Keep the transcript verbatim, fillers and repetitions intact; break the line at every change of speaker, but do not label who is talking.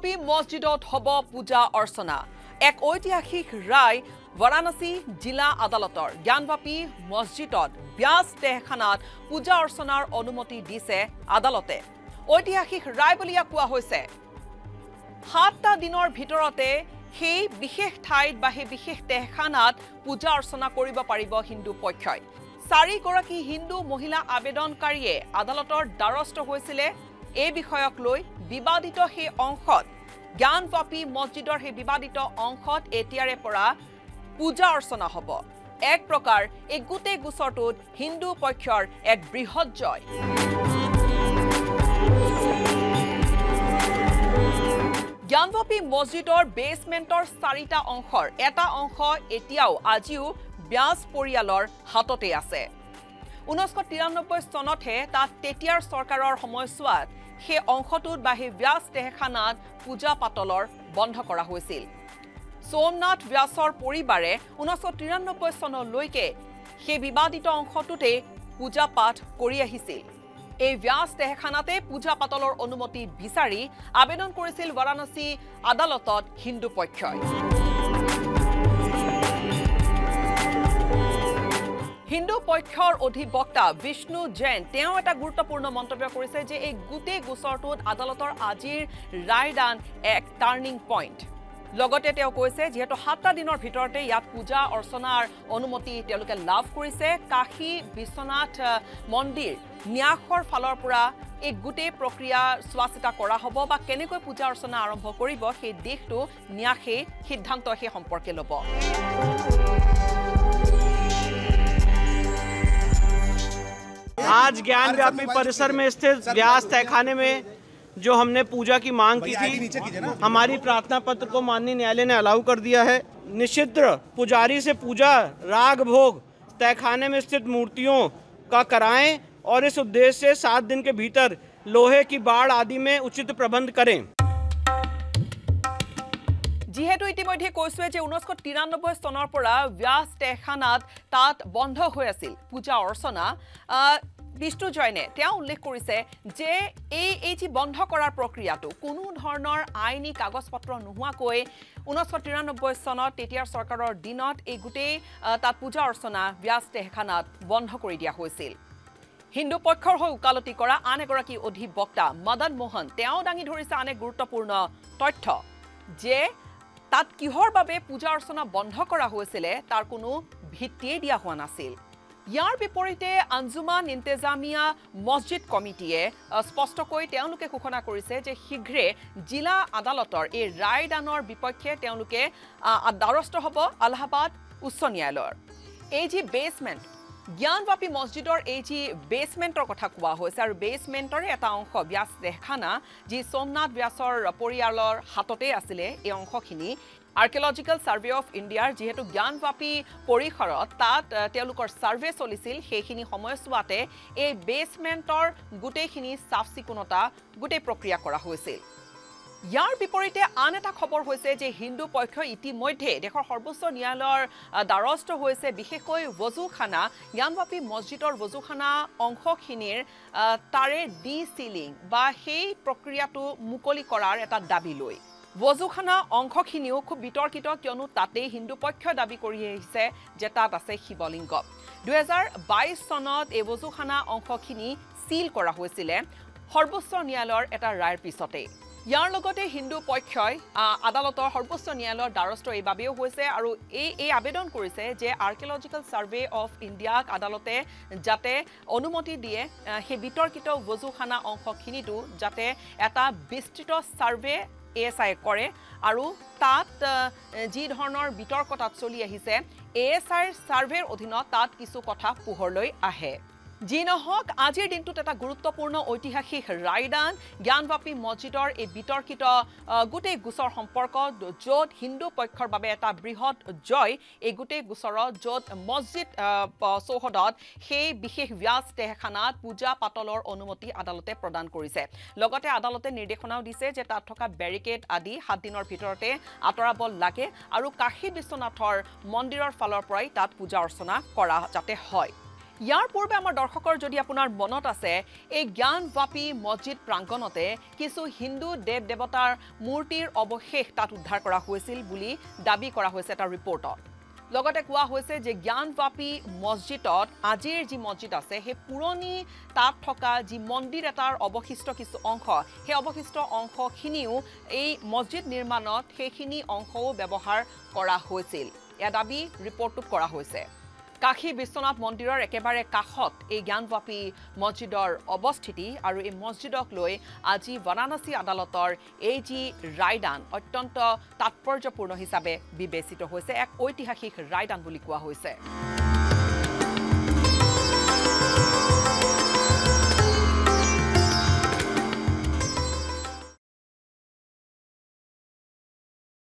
জ্ঞানবাপী মছজিদত হব পূজা অৰ্চনা এক ঐতিহাসিক ৰায় বাৰাণসী জিলা আদালতৰ জ্ঞানবাপী মছজিদত ব্যাস তেহখানাত পূজা অৰ্চনাৰ অনুমতি দিছে আদালতে ঐতিহাসিক ৰায় বুলি কোৱা হৈছে সাতটা দিনৰ ভিতৰতে সেই বিশেষ ঠাইত বা সেই বিশেষ তেহখানাত পূজা অৰ্চনা কৰিব পাৰিব হিন্দু পক্ষই চাৰি গৰাকী হিন্দু মহিলা আবেদনকাৰীয়ে আদালতৰ দ্বাৰস্থ হৈছিলে এই বিষয়ক লৈ বিবাদিত সেই অংশত জ্ঞানবাপী মছজিদৰ সেই বিবাদিত অংশত এতিয়াৰে পৰা পূজা অৰ্চনা হ'ব এক প্ৰকাৰ এই গোটেই গোচৰটোত হিন্দু পক্ষৰ এক বৃহৎ জয় জ্ঞানবাপী মছজিদৰ বেছমেণ্টৰ চাৰিটা অংশৰ এটা অংশ এতিয়াও আজিও ব্যাস পৰিয়ালৰ হাততে আছে ঊনৈছশ তিৰানব্বৈ চনতহে তাত তেতিয়াৰ চৰকাৰৰ সময়ছোৱাত সেই অংশটোত বা সেই ব্যাস তেহখানাত পূজা পাতলৰ বন্ধ কৰা হৈছিল সোমনাথ ব্যাসৰ পৰিবাৰে ঊনৈছশ তিৰানব্বৈ চনলৈকে সেই বিবাদিত অংশটোতে পূজা পাঠ কৰি আহিছিল এই ব্যাস তেহখানাতে পূজা পাতলৰ অনুমতি বিচাৰি আবেদন কৰিছিল বাৰাণসী আদালতত হিন্দু পক্ষই হিন্দু পক্ষৰ অধিবক্তা বিষ্ণু জৈন তেওঁ এটা গুৰুত্বপূৰ্ণ মন্তব্য কৰিছে যে এই গোটেই গোচৰটোত আদালতৰ আজিৰ ৰায়দান এক টাৰ্নিং পইণ্ট লগতে তেওঁ কৈছে যেহেতু সাতটা দিনৰ ভিতৰতে ইয়াত পূজা অৰ্চনাৰ অনুমতি তেওঁলোকে লাভ কৰিছে কাশী বিশ্বনাথ মন্দিৰ ন্যাসৰ ফালৰ পৰা এই গোটেই প্ৰক্ৰিয়া চোৱাচিতা কৰা হ'ব বা কেনেকৈ পূজা অৰ্চনা আৰম্ভ কৰিব সেই দিশটো ন্যাসে সিদ্ধান্ত সেই সম্পৰ্কে ল'ব
आज ज्ञानव्यापी परिसर में स्थित व्यास तहखाने में जो हमने पूजा की मांग की थी हमारी प्रार्थना पत्र को माननीय न्यायालय ने अलाउ कर दिया है निषिद्ध पुजारी से पूजा राग भोग तहखाने में स्थित मूर्तियों का कराएं और इस उद्देश्य से सात दिन के भीतर लोहे की बाड़ आदि में उचित प्रबंध करें
যেহেতু ইতিমধ্যে কৈছে যে ঊনৈছশ তিৰানব্বৈ চনৰ পৰা ব্যাস তেহখানাত তাত বন্ধ হৈ আছিল পূজা অৰ্চনা বিষ্ণু জৈনে তেওঁ উল্লেখ কৰিছে যে এই এই যি বন্ধ কৰাৰ প্ৰক্ৰিয়াটো কোনো ধৰণৰ আইনী কাগজ পত্ৰ নোহোৱাকৈ ঊনৈছশ তিৰানব্বৈ চনত তেতিয়াৰ চৰকাৰৰ দিনত এই গোটেই তাত পূজা অৰ্চনা ব্যাস তেহখানাত বন্ধ কৰি দিয়া হৈছিল হিন্দু পক্ষৰ হৈ উকালতি কৰা আন এগৰাকী অধিবক্তা মদন মোহন তেওঁ দাঙি ধৰিছে আন এক গুৰুত্বপূৰ্ণ তথ্য যে তাত কিহৰ বাবে পূজা অৰ্চনা বন্ধ কৰা হৈছিল তাৰ কোনো ভিত্তিয়ে দিয়া হোৱা নাছিল ইয়াৰ বিপৰীতে আঞ্জুমান ইন্তেজামিয়া মছজিদ কমিটিয়ে স্পষ্টকৈ তেওঁলোকে ঘোষণা কৰিছে যে শীঘ্ৰে জিলা আদালতৰ এই ৰায়দানৰ বিপক্ষে তেওঁলোকে দ্বাৰস্থ হ'ব আলাহাবাদ উচ্চ ন্যায়ালয়ৰ এই যি বেছমেণ্ট জ্ঞানবাপী মছজিদৰ এই যি বেছমেণ্টৰ কথা কোৱা হৈছে আৰু বেছমেণ্টৰে এটা অংশ ব্যাস তেহখানা যি সোমনাথ ব্যাসৰ পৰিয়ালৰ হাততে আছিলে এই অংশখিনি আৰ্কিঅলজিকেল সাৰ্ভে অফ ইণ্ডিয়াৰ যেহেতু জ্ঞানবাপী পৰিসৰত তাত তেওঁলোকৰ সাৰ্ভে চলিছিল সেইখিনি সময়ছোৱাতে এই বেছমেণ্টৰ গোটেইখিনি চাফ চিকুণতা গোটেই প্ৰক্ৰিয়া কৰা হৈছিল ইয়াৰ বিপৰীতে আন এটা খবৰ হৈছে যে হিন্দু পক্ষ ইতিমধ্যে দেশৰ সৰ্বোচ্চ ন্যায়ালয়ৰ দ্বাৰস্থ হৈছে বিশেষকৈ ওজুখানা জ্ঞানবাপী মছজিদৰ ওজুখানা অংশখিনিৰ তাৰে ডি সিলিং বা সেই প্ৰক্ৰিয়াটো মুকলি কৰাৰ এটা দাবী লৈ ওজুখানা অংশখিনিও খুব বিতৰ্কিত কিয়নো তাতেই হিন্দু পক্ষই দাবী কৰি আহিছে যে তাত আছে শিৱলিংগ দুহেজাৰ বাইছ চনত এই ওজুখানা অংশখিনি সিল কৰা হৈছিল সৰ্বোচ্চ ন্যায়ালয়ৰ এটা ৰায়ৰ পিছতে ইয়াৰ লগতে হিন্দু পক্ষই আদালতৰ সৰ্বোচ্চ ন্যায়ালয়ৰ দ্বাৰস্থ এইবাবেও হৈছে আৰু এই এই আবেদন কৰিছে যে আৰ্কিঅলজিকেল সাৰ্ভে অফ ইণ্ডিয়াক আদালতে যাতে অনুমতি দিয়ে সেই বিতৰ্কিত ওজুখানা অংশখিনিটো যাতে এটা বিস্তৃত সাৰ্ভে এছ আই কৰে আৰু তাত যি ধৰণৰ বিতৰ্কতাত চলি আহিছে এছ আইৰ সাৰ্ভেৰ অধীনত তাত কিছু কথা পোহৰলৈ আহে যি নহওক আজিৰ দিনটোত এটা গুৰুত্বপূৰ্ণ ঐতিহাসিক ৰায়দান জ্ঞানবাপী মছজিদৰ এই বিতৰ্কিত গোটেই গোচৰ সম্পৰ্কত য'ত হিন্দু পক্ষৰ বাবে এটা বৃহৎ জয় এই গোটেই গোচৰত য'ত মছজিদ চৌহদত সেই বিশেষ ব্যাস তেহখানাত পূজা পাতলৰ অনুমতি আদালতে প্ৰদান কৰিছে লগতে আদালতে নিৰ্দেশনাও দিছে যে তাত থকা বেৰিকেড আদি সাত দিনৰ ভিতৰতে আঁতৰাব লাগে আৰু কাশী বিশ্বনাথৰ মন্দিৰৰ ফালৰ পৰাই তাত পূজা অৰ্চনা কৰা যাতে হয় ইয়াৰ পূৰ্বে আমাৰ দৰ্শকৰ যদি আপোনাৰ মনত আছে এই জ্ঞানবাপী মছজিদ প্ৰাংগণতে কিছু হিন্দু দেৱ দেৱতাৰ মূৰ্তিৰ অৱশেষ তাত উদ্ধাৰ কৰা হৈছিল বুলি দাবী কৰা হৈছে এটা ৰিপৰ্টত লগতে কোৱা হৈছে যে জ্ঞানবাপী মছজিদত আজিৰ যি মছজিদ আছে সেই পুৰণি তাত থকা যি মন্দিৰ এটাৰ অৱশিষ্ট কিছু অংশ সেই অৱশিষ্ট অংশখিনিও এই মছজিদ নিৰ্মাণত সেইখিনি অংশও ব্যৱহাৰ কৰা হৈছিল এয়া দাবী ৰিপৰ্টটোত কৰা হৈছে কাশী বিশ্বনাথ মন্দিৰৰ একেবাৰে কাষত এই জ্ঞানবাপী মছজিদৰ অৱস্থিতি আৰু এই মছজিদক লৈ আজি বাৰাণসী আদালতৰ এই যি ৰায়দান অত্যন্ত তাৎপৰ্যপূৰ্ণ হিচাপে বিবেচিত হৈছে এক ঐতিহাসিক ৰায়দান বুলি কোৱা হৈছে